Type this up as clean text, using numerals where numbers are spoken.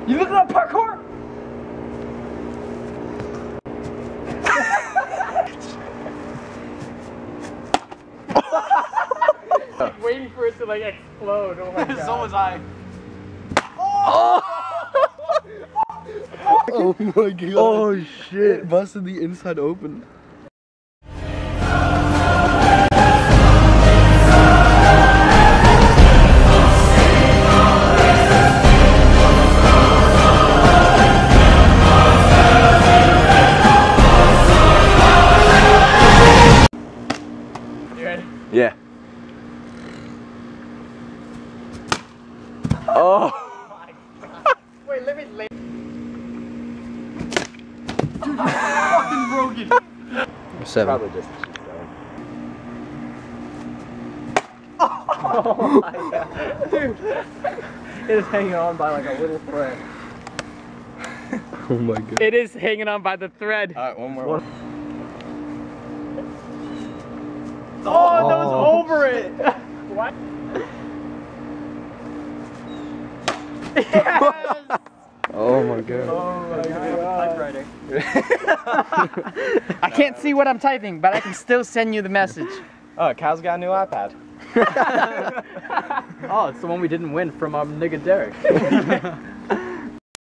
You looking at parkour? Waiting for it to like explode. Oh my god. So was I. Oh! Oh my god. Oh shit. It busted the inside open. You ready? Yeah. Oh. Wait, let me lay. Dude, you fucking broke it. 7. Probably just. Oh my god. Dude. It is hanging on by like a little thread. Oh my god. It is hanging on by the thread. Alright, one more. Oh, that was over it. What? Yes! Oh my god. Oh my god. Typewriter. I can't see what I'm typing, but I can still send you the message. Oh, Cal's got a new iPad. Oh, it's the one we didn't win from our nigga Derek.